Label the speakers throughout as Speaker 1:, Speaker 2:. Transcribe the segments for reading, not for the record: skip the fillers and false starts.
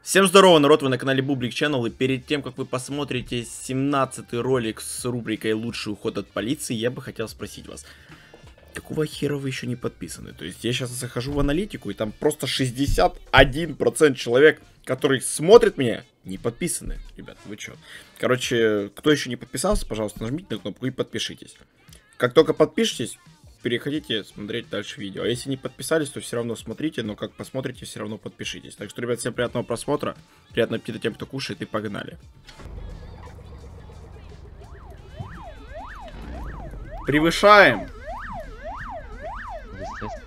Speaker 1: Всем здорово, народ, вы на канале Бублик Channel, и перед тем, как вы посмотрите 17-й ролик с рубрикой «Лучший уход от полиции», я бы хотел спросить вас, какого хера вы еще не подписаны? То есть я сейчас захожу в аналитику, и там просто 61% человек, которые смотрят меня, не подписаны. Ребят, вы чё? Короче, кто еще не подписался, пожалуйста, нажмите на кнопку и подпишитесь. Как только подпишитесь, переходите смотреть дальше видео. А если не подписались, то все равно смотрите, но как посмотрите, все равно подпишитесь. Так что, ребят, всем приятного просмотра, приятного аппетита тем, кто кушает, и погнали. Превышаем!
Speaker 2: Естественно.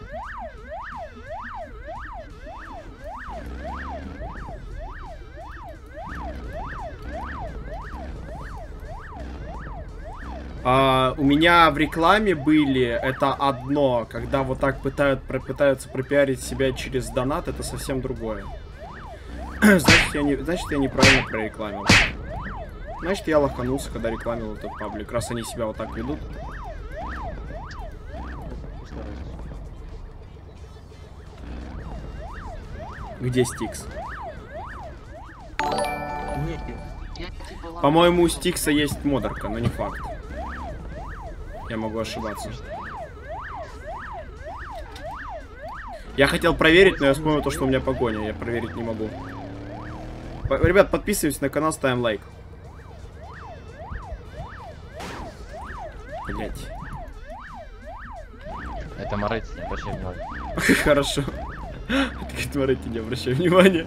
Speaker 1: У меня в рекламе были, это одно, когда вот так пытаются пропиарить себя через донат, это совсем другое. Значит, я неправильно прорекламил. Значит, я лоханулся, когда рекламил этот паблик, раз они себя вот так ведут. Где Стикс? По-моему, у Стикса есть модерка, но не факт. Я могу ошибаться. Я хотел проверить, но я вспомнил то, что у меня погоня. Я проверить не могу. Ребят, подписывайтесь на канал, ставим лайк. Блять.
Speaker 2: Это Моретти, не обращай внимания.
Speaker 1: Хорошо. Это Моретти, не обращай внимания.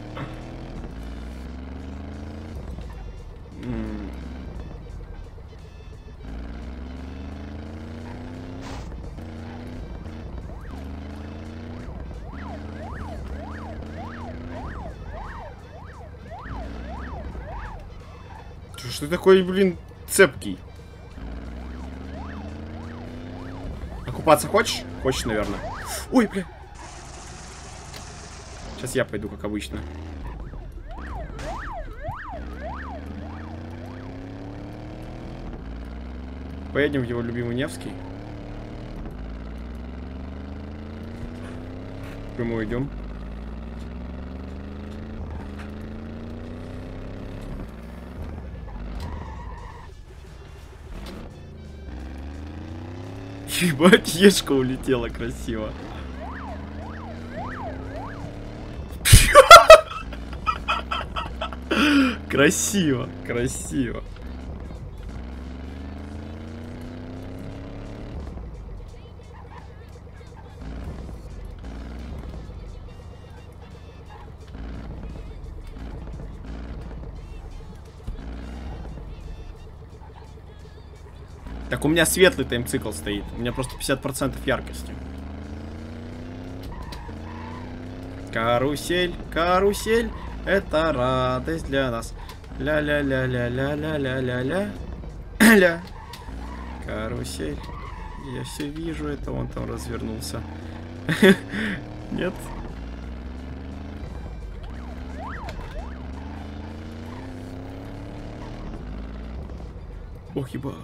Speaker 1: Что ты такой, блин, цепкий? Окупаться хочешь? Хочешь, наверное. Ой, бля. Сейчас я пойду, как обычно. Поедем в его любимый Невский. Прямо идем. Ебать, ешка улетела красиво. Красиво, красиво. Так, у меня светлый тайм-цикл стоит. У меня просто 50% яркости. Карусель, карусель, это радость для нас. Ля-ля-ля-ля-ля-ля-ля-ля-ля. Ля. Карусель. Я все вижу, это он там развернулся. Нет? Ох, ебать.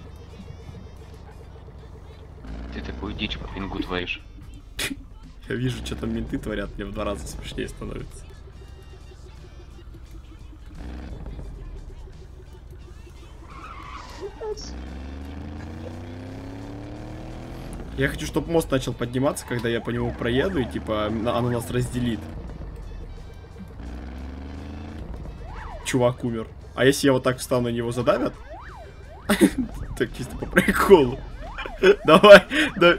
Speaker 3: Ты такую дичь по пингу творишь.
Speaker 1: Я вижу, что там менты творят, мне в 2 раза смешнее становится. Я хочу, чтобы мост начал подниматься, когда я по нему проеду, и типа оно нас разделит. Чувак умер. А если я вот так встану, на него задавят? Так чисто по приколу. Давай, давай.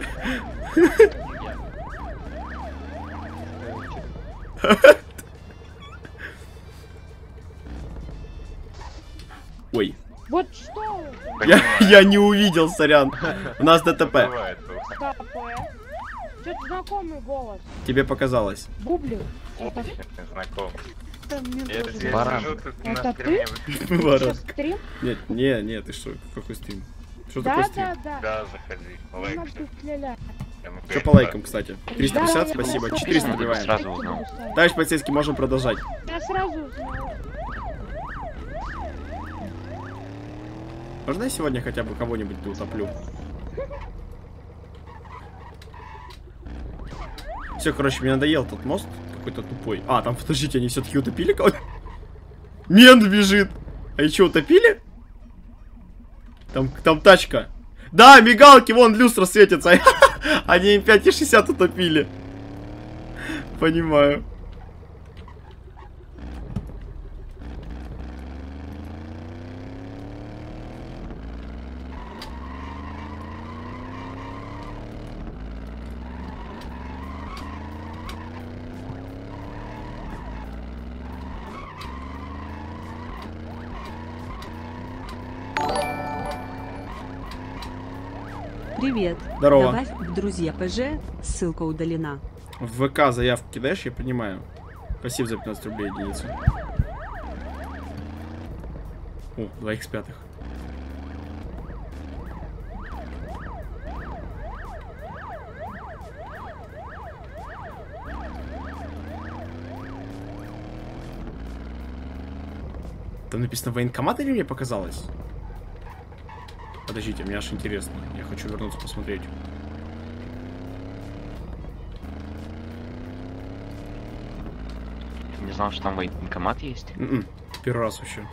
Speaker 1: Ой.
Speaker 4: Вот что?
Speaker 1: Я не увидел, сорян. У нас ДТП.
Speaker 4: Что-то знакомый голос.
Speaker 1: Тебе показалось.
Speaker 4: Бублик.
Speaker 3: Знаком.
Speaker 4: Это
Speaker 2: Баран.
Speaker 4: Это ты?
Speaker 1: Баран.
Speaker 4: Что, стрим?
Speaker 1: Нет, не, ты что, какой стрим? Что
Speaker 4: Да,
Speaker 1: такое стрим?
Speaker 4: да.
Speaker 3: Да, заходи. Лайк.
Speaker 4: Ля-ля.
Speaker 1: Что по лайкам, кстати?
Speaker 4: Да,
Speaker 1: 350,
Speaker 4: я
Speaker 1: спасибо.
Speaker 4: просто
Speaker 1: 400
Speaker 4: прям
Speaker 1: добиваем.
Speaker 3: Сразу узнал.
Speaker 1: Товарищ полицейский, можем продолжать.
Speaker 4: Я сразу узнал.
Speaker 1: Можно я сегодня хотя бы кого-нибудь утоплю? Все, короче, мне надоел тот мост, какой-то тупой. А, там, подождите, они все-таки утопили кого-то? Мент бежит. А и что, утопили? Там тачка. Да, мигалки, вон люстра светится. Они им 5,60 утопили. Понимаю.
Speaker 5: Привет.
Speaker 1: Здорово.
Speaker 5: Добавь в друзья ПЖ, ссылка удалена.
Speaker 1: В ВК заявку кидаешь, я понимаю. Спасибо за 15 рублей единицу. О, 2х5. Там написано военкомат или мне показалось? Подождите, мне аж интересно. Я хочу вернуться посмотреть.
Speaker 3: Ты не знал, что там военкомат есть?
Speaker 1: Первый раз вообще.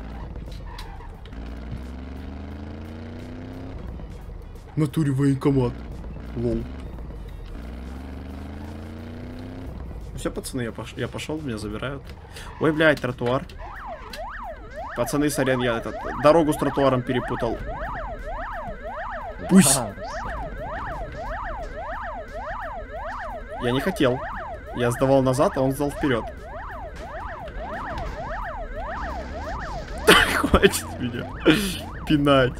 Speaker 1: В натуре военкомат. Лол. Все, пацаны, я пошел, меня забирают. Ой, блядь, тротуар. Пацаны, сорян, я дорогу с тротуаром перепутал. Пусть. Я не хотел. Я сдавал назад, а он сдал вперед. Хватит меня пинать.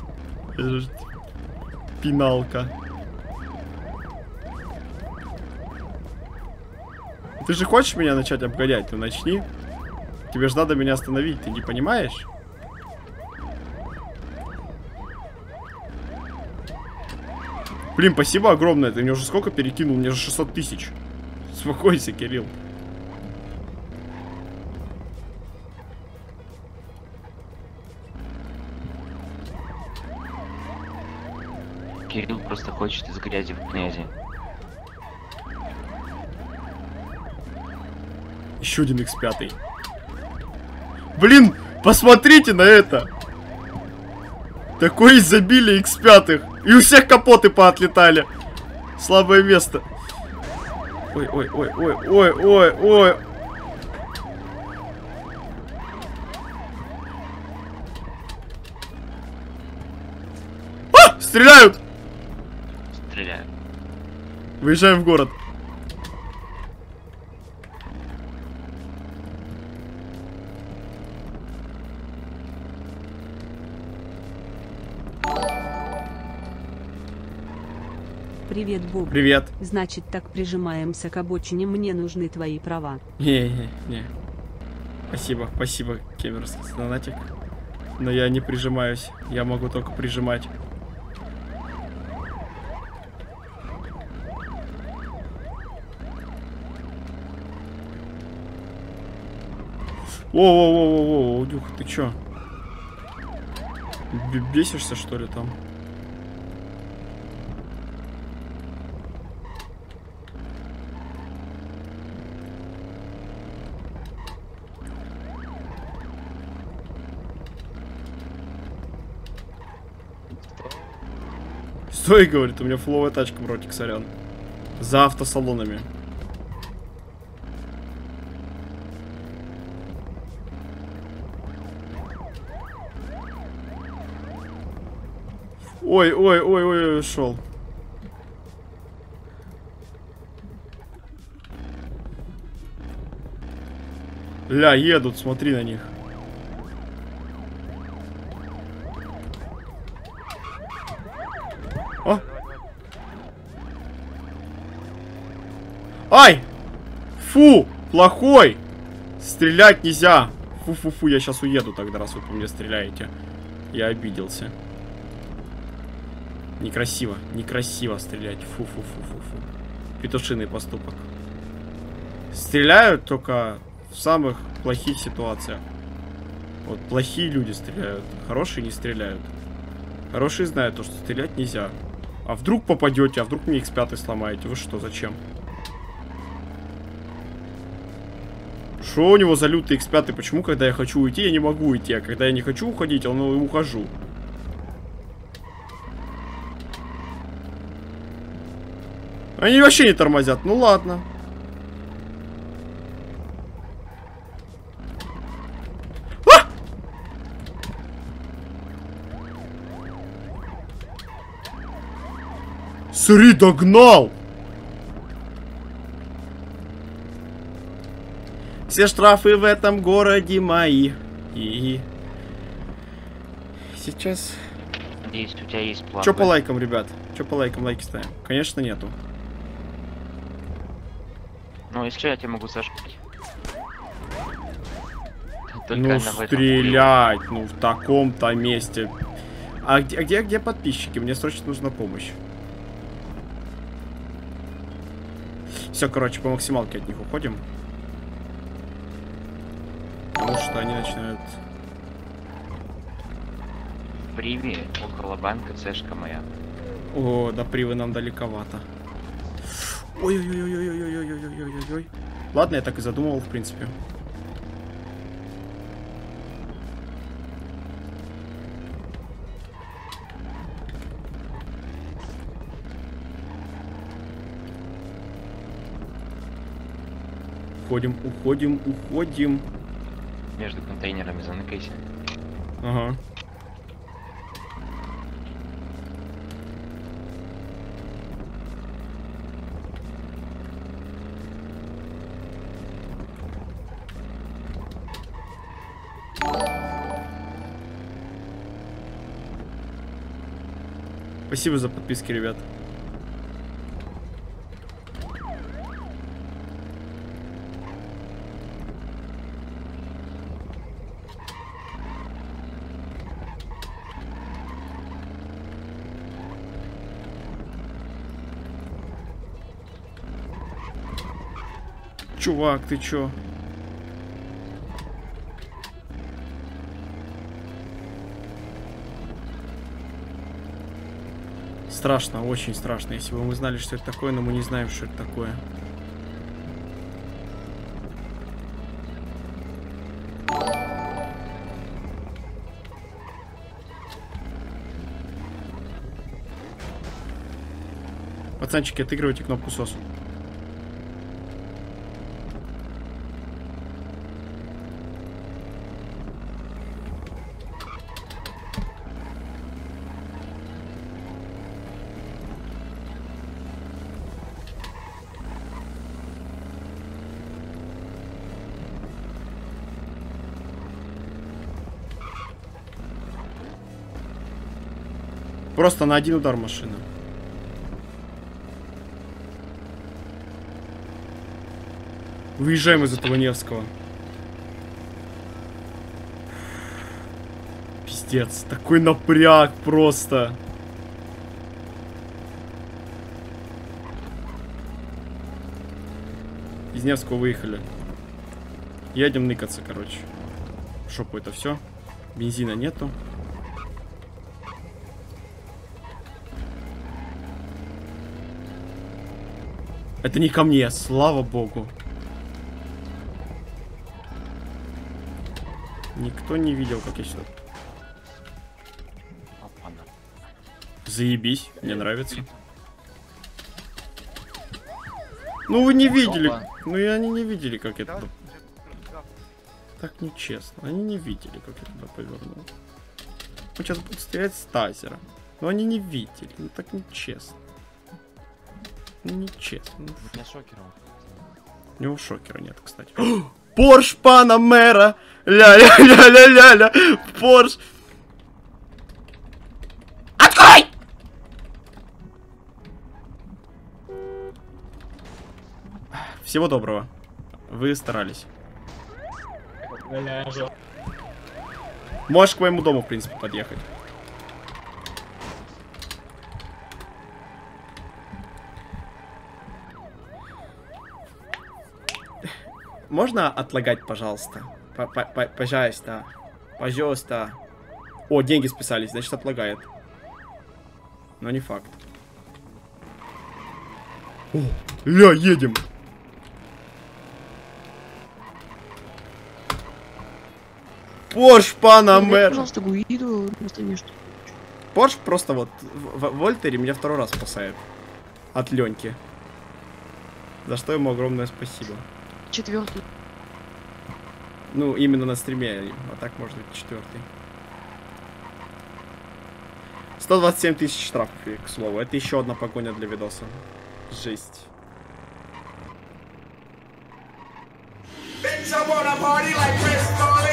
Speaker 1: Пиналка. Ты же хочешь меня начать обгонять? Ну начни. Тебе же надо меня остановить, ты не понимаешь? Блин, спасибо огромное. Ты мне уже сколько перекинул? Мне же 600 тысяч. Успокойся, Кирилл.
Speaker 3: Кирилл просто хочет из грязи в князи.
Speaker 1: Еще один X5. Блин, посмотрите на это. Такое изобилие X5. И у всех капоты поотлетали. Слабое место. Ой, ой, ой, ой, ой, ой, ой. А! Стреляют!
Speaker 3: Стреляю.
Speaker 1: Выезжаем в город.
Speaker 5: Привет, Боб.
Speaker 1: Привет.
Speaker 5: Значит, так прижимаемся к обочине, мне нужны твои права.
Speaker 1: Не. Спасибо, спасибо, кемерский донатик. Но я не прижимаюсь. Я могу только прижимать. Воу, Дюх, ты чё? Бесишься, что ли, там? Стой, говорит, у меня фловая тачка, братик, сорян. За автосалонами. Ой, шел. Ля, едут, смотри на них. О! Ай! Фу! Плохой! Стрелять нельзя! Фу-фу-фу, я сейчас уеду тогда, раз вы по мне стреляете. Я обиделся. Некрасиво, некрасиво стрелять. Фу-фу-фу-фу-фу. Петушиный поступок. Стреляют только в самых плохих ситуациях. Вот плохие люди стреляют, хорошие не стреляют. Хорошие знают то, что стрелять нельзя. А вдруг попадете, а вдруг мне X5 сломаете? Вы что, зачем? Что у него за лютый X5? Почему, когда я хочу уйти, я не могу уйти, а когда я не хочу уходить, я ухожу? Они вообще не тормозят. Ну ладно. А! Смотри, догнал! Все штрафы в этом городе мои. И сейчас...
Speaker 3: Надеюсь, у тебя есть план.
Speaker 1: Чё по лайкам, ребят? Чё по лайкам? Лайки ставим? Конечно, нету.
Speaker 3: Ну, если что, я тебе могу зажать.
Speaker 1: Ну, стрелять, ну, в таком-то месте. А где подписчики? Мне срочно нужна помощь. Все, короче, по максималке от них уходим. Потому что они начинают...
Speaker 3: Приви, около банка, цешка моя.
Speaker 1: О, до Привы нам далековато. Ой-ой-ой-ой-ой-ой-ой-ой-ой-ой. Ладно, я так и задумывал, в принципе. Уходим, уходим, уходим.
Speaker 3: Между контейнерами заныкайся.
Speaker 1: Ага. Спасибо за подписки, ребят. Чувак, ты чё? Страшно, очень страшно. Если бы мы знали, что это такое, но мы не знаем, что это такое. Пацанчики, отыгрывайте кнопку СОС. Просто на один удар машина. Выезжаем из этого Невского. Пиздец, такой напряг просто. Из Невского выехали. Едем ныкаться, короче. В шопу это все. Бензина нету. Это не ко мне, слава богу. Никто не видел, как я сюда. Заебись, мне нравится. Ну вы не видели. Ну и они не видели, как это. Так нечестно. Они не видели, как я туда повернул. Мы сейчас будем стрелять с тазера. Но они не видели. Ну так нечестно. Ну нечестно. Ну,
Speaker 2: У меня шокером.
Speaker 1: у него шокера нет, кстати. Порш Панамера! Ля-ля-ля-ля-ля-ля! Порш! Открой! Всего доброго. Вы старались. Можешь к моему дому, в принципе, подъехать. Можно отлагать, пожалуйста? Пожалуйста. Пожалуйста. О, деньги списались, значит отлагает. Но не факт. О, ля, едем. Порш Панамера.
Speaker 6: Пожалуйста, Гуиду вместо Мишки.
Speaker 1: Порш просто вот в Вольтере меня второй раз спасает. От Леньки. За что ему огромное спасибо.
Speaker 6: 4-й.
Speaker 1: Ну, именно на стриме, а так может быть 4-й. 127 тысяч штрафов, к слову. Это еще одна погоня для видоса. Жесть.
Speaker 7: Bitch, I wanna party like Chris Farley.